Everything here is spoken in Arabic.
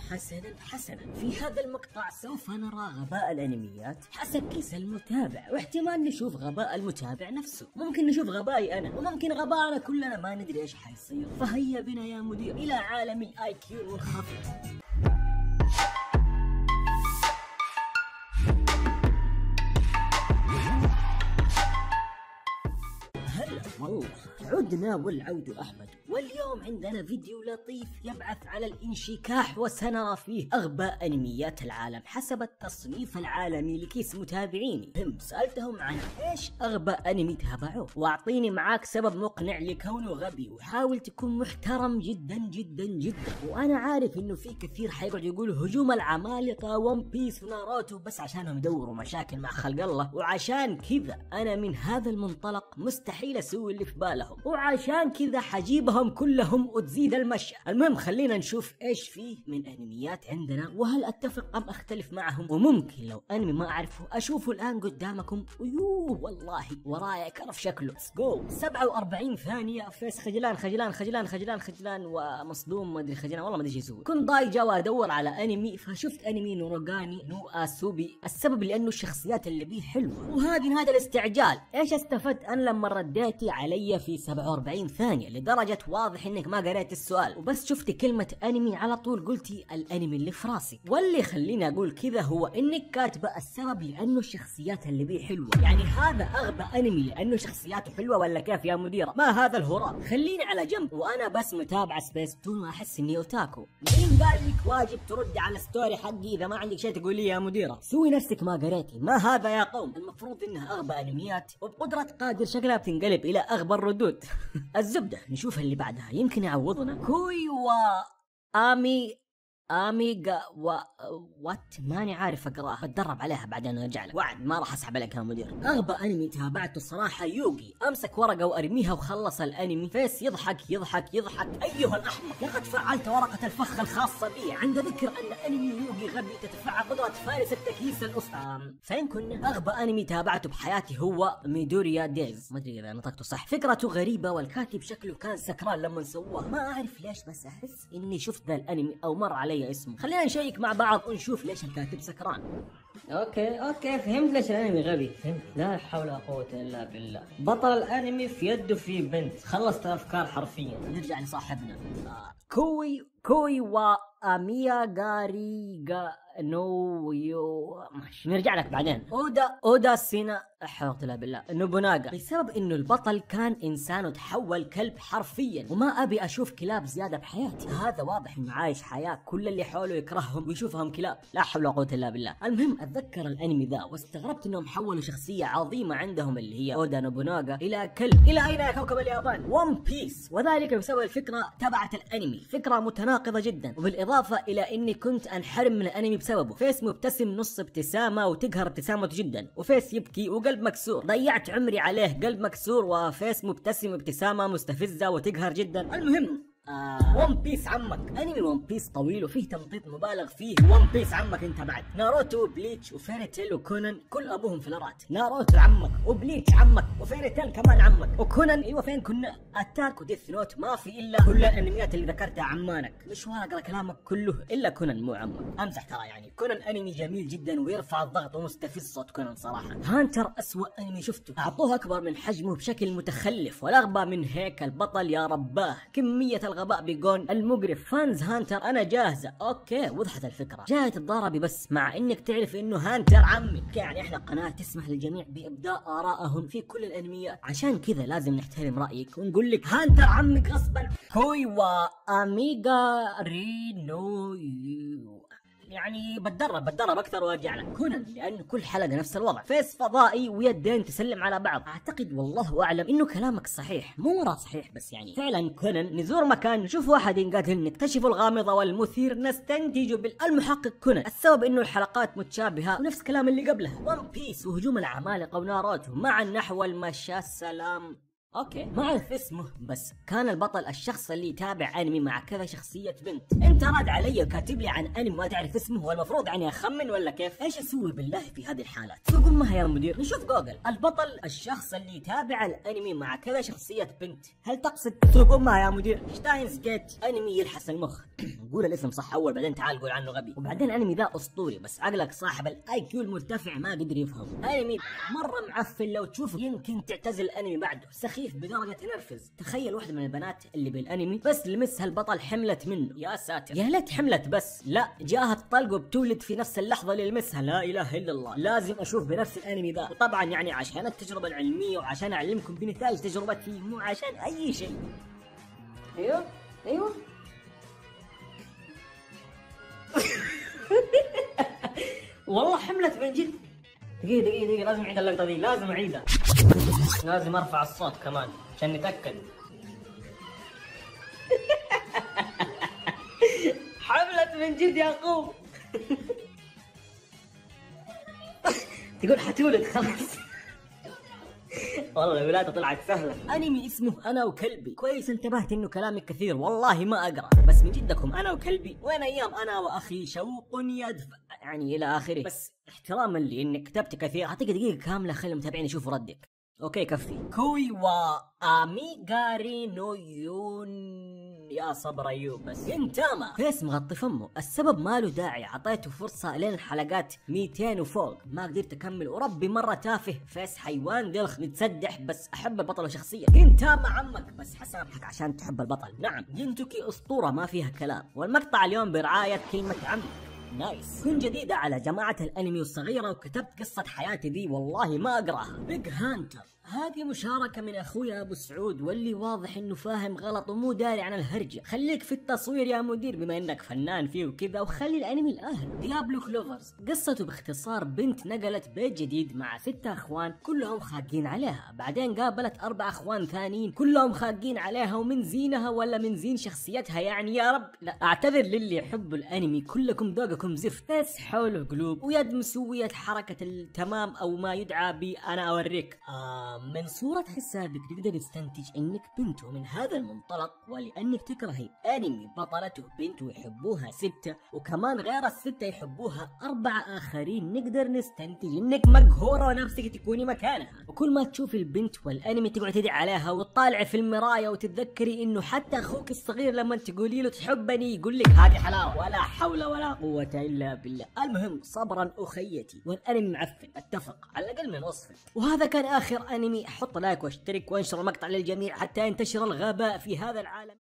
حسنا في هذا المقطع سوف نرى غباء الانميات حسب كيس المتابع، واحتمال نشوف غباء المتابع نفسه، ممكن نشوف غبائي انا، وممكن غباءنا كلنا ما ندري ايش حيصير. فهيا بنا يا مدير الى عالم الاي كيو المنخفض. والله عدنا والعود أحمد، واليوم عندنا فيديو لطيف يبعث على الانشكاح، وسنرى فيه أغبى أنميات العالم حسب التصنيف العالمي لكيس متابعيني. سألتهم عن إيش أغبى أنمي تابعوه، وأعطيني معاك سبب مقنع لكونه غبي، وحاول تكون محترم جدا جدا جدا. وأنا عارف إنه في كثير حيقعد يقولوا هجوم العمالقة ون بيس وناروتو بس عشانهم يدوروا مشاكل مع خلق الله، وعشان كذا أنا من هذا المنطلق مستحيل أسوي اللي في بالهم، وعشان كذا حجيبهم كلهم وتزيد المشي. المهم خلينا نشوف ايش فيه من انميات عندنا، وهل اتفق ام اختلف معهم، وممكن لو انمي ما اعرفه اشوفه الان قدامكم. ويوه والله ورايا كرف شكله. ليتس جو. 47 ثانية فيس خجلان ومصدوم، ما ادري خجلان والله ما ادري ايش يسوي. كنت ضايجة وادور على انمي، فشفت انمي نوروغاني نو اسوبي. السبب لانه الشخصيات اللي بيه حلوة، وهذه هذا الاستعجال. ايش استفدت انا لما رديتي علي في 47 ثانية لدرجة واضح انك ما قريت السؤال، وبس شفتي كلمة انمي على طول قلتي الانمي اللي في راسي. واللي خليني اقول كذا هو انك كاتبة السبب لانه الشخصيات اللي بيه حلوة. يعني هذا اغبى انمي لانه شخصياته حلوة ولا كيف يا مديرة؟ ما هذا الهراء، خليني على جنب وانا بس متابعة سبيس تون واحس اني اوتاكو. مين قال لك واجب تردي على ستوري حقي اذا ما عندك شيء تقولي يا مديرة؟ سوي نفسك ما قريتي. ما هذا يا قوم، المفروض انها اغبى انميات، وبقدرة قادر شكلها بتنقلب الى اغبى الردود. الزبدة نشوف اللي بعدها يمكن يعوضنا. كوي و اميغا وات ماني عارف اقراها، بتدرب عليها بعدين ارجع لك. وعد ما راح اسحب عليك يا مدير. اغبى انمي تابعته صراحه يوغي. امسك ورقه وارميها وخلص الانمي. فيس يضحك ايها الاحمق، لقد فعلت ورقه الفخ الخاصه بي عند ذكر ان انمي يوغي غبي تتفعل قدره فارس التكييس الاسطى. فين كنا؟ اغبى انمي تابعته بحياتي هو ميدوريا دايز، ما ادري اذا نطقته صح. فكرته غريبه والكاتب شكله كان سكران لما سواه، ما اعرف ليش بس احس اني شفت ذا الانمي او مر علي اسمه. خلينا نشيك مع بعض ونشوف ليش الكاتب سكران. اوكي فهمت ليش الانمي غبي، فهمت. لا حول ولا قوة الا بالله. بطل الانمي في يده في بنت، خلصت الافكار حرفيا. نرجع لصاحبنا. كوي واميا غاريغا نو يو. ماشي نرجع لك بعدين. اودا سينا حول ولا بالله نوبوناغا، بسبب انه البطل كان انسان وتحول كلب حرفيا، وما ابي اشوف كلاب زياده بحياتي. هذا واضح انه عايش حياه كل اللي حوله يكرههم ويشوفهم كلاب. لا حول ولا قوه الا بالله. المهم اتذكر الانمي ذا واستغربت انهم حولوا شخصيه عظيمه عندهم اللي هي اودا نوبوناغا الى كلب. الى اين يا كوكب اليابان؟ ون بيس. وذلك بسبب الفكره تبعت الانمي، فكره متناقضه جدا، وبالاضافه الى اني كنت انحرم من الانمي بسببه. فيس مبتسم نص ابتسامه وتقهر ابتسامته جدا، وفيس يبكي وقلب مكسور. ضيعت عمري عليه قلب مكسور، وفيس مبتسم ابتسامه مستفزه وتقهر جدا. المهم ون بيس عمك. انمي ون بيس طويل وفيه تمطيط مبالغ فيه. ون بيس عمك انت بعد. ناروتو وبليتش وفيري تيل وكونان كل ابوهم فلرات. ناروتو عمك وبليتش عمك وفيري تيل كمان عمك وكونان. ايوه فين كنا؟ اتاك وديث نوت ما في الا كل الانميات اللي ذكرتها عمانك. مش اقرا كلامك كله الا كونان مو عمك. امزح ترى يعني. كونان انمي جميل جدا ويرفع الضغط ومستفز صوت كونان صراحه. هانتر اسوأ انمي شفته، اعطوه اكبر من حجمه بشكل متخلف، والاغبى من هيك البطل يا رباه. كميه الغباء بيقون المقرف. فانز هانتر انا جاهزه. اوكي وضحت الفكره، جاي تتضاربي بس مع انك تعرف انه هانتر عمك. يعني احنا قناه تسمح للجميع بابداء ارائهم في كل الانميات، عشان كذا لازم نحترم رايك ونقول لك هانتر عمك غصبا. كوي واميغا رينو يعني بتدرب اكثر وارجع لك. كونان لانه كل حلقه نفس الوضع، فيس فضائي ويدين تسلم على بعض. اعتقد والله اعلم انه كلامك صحيح، مو مرة صحيح بس يعني فعلا. كونان نزور مكان نشوف واحد ينقتل، نكتشف الغامض والمثير، نستنتج بالمحقق كونان. السبب انه الحلقات متشابهه ونفس كلام اللي قبلها. ون بيس وهجوم العمالقه وناروتو مع النحو والمشى السلام اوكي ما اعرف اسمه، بس كان البطل الشخص اللي يتابع انمي مع كذا شخصيه بنت. انت راد علي وكاتب لي عن انمي ما تعرف اسمه، والمفروض يعني اخمن ولا كيف؟ ايش اسوي بالله في هذه الحالات؟ سوق امها يا مدير. نشوف جوجل. البطل الشخص اللي يتابع الانمي مع كذا شخصيه بنت. هل تقصد سوق امها يا مدير؟ شتاينز جيت انمي يلحس المخ. قول الاسم صح اول بعدين تعال قول عنه غبي. وبعدين انمي ذا اسطوري، بس عقلك صاحب الاي كيو المرتفع ما قدر يفهم. انمي مره معفن، لو تشوفه يمكن تعتزل الانمي بعده. سخيف بدرجه تنرفز. تخيل واحده من البنات اللي بالانمي بس لمسها البطل حملت منه. يا ساتر، يا ليت حملت بس لا جاها الطلق وبتولد في نفس اللحظه اللي لمسها. لا اله الا الله، لازم اشوف بنفس الانمي ذا. وطبعا يعني عشان التجربه العلميه وعشان اعلمكم بنتاج تجربتي، مو عشان اي شيء. ايوه ايوه والله حملت من جد. دقيقة لازم اعيد اللقطة دي، لازم اعيدها. لازم ارفع الصوت كمان عشان نتأكد. حملت من جد يا اخو. تقول حتولد خلاص. والله الولادة طلعت سهلة. انمي اسمه انا وكلبي. كويس انتبهت انه كلامك كثير، والله ما اقرا، بس من جدكم انا وكلبي وين ايام انا واخي شوق يدفع يعني الى اخره. بس احتراما لانك كتبت كثير، اعطيك دقيقة كاملة خلي المتابعين يشوفوا ردك. اوكي كفي. كوي و اميغاري نو يون. يا صبر ايوب بس ينتامى. فيس مغطي فمه، السبب ما له داعي، اعطيته فرصه لين الحلقات 200 وفوق ما قدرت اكمل، وربي مره تافه. فيس حيوان دلخ نتسدح، بس احب البطل وشخصيه. ينتامى عمك بس حسامحك عشان تحب البطل. نعم جنتوكي اسطوره ما فيها كلام، والمقطع اليوم برعايه كلمه عمك. نايس. كنت جديدة على جماعة الانمي الصغيرة وكتبت قصة حياتي ذي، والله ما اقراها. بيج هانتر هذه مشاركة من اخويا ابو سعود، واللي واضح انه فاهم غلط ومو داري عن الهرجة. خليك في التصوير يا مدير بما انك فنان فيه وكذا، وخلي الانمي الاهل. ديابلو كلوفرز قصته باختصار بنت نقلت بيت جديد مع 6 اخوان كلهم خاقين عليها، بعدين قابلت 4 اخوان ثانيين كلهم خاقين عليها، ومن زينها ولا من زين شخصيتها يعني يا رب. لا اعتذر للي يحبوا الانمي، كلكم ذوقكم زفت. بس حوله قلوب ويد مسوية حركة التمام او ما يدعى انا اوريك. من صورة حسابك تقدر تستنتج انك بنت، ومن هذا المنطلق ولانك تكرهي انمي بطلته بنت ويحبوها 6 وكمان غير ال6 يحبوها 4 اخرين، نقدر نستنتج انك مقهورة ونفسك تكوني مكانها. وكل ما تشوف البنت والانمي تقعد تدعي عليها وتطالع في المراية وتتذكري انه حتى اخوك الصغير لما تقولي له تحبني يقول لك هذه حلاوة. ولا حول ولا قوة الا بالله. المهم صبرا اخيتي، والانمي معفن اتفق على الاقل من وصفه. وهذا كان اخر انمي. حط لايك واشترك وانشر المقطع للجميع حتى ينتشر الغباء في هذا العالم.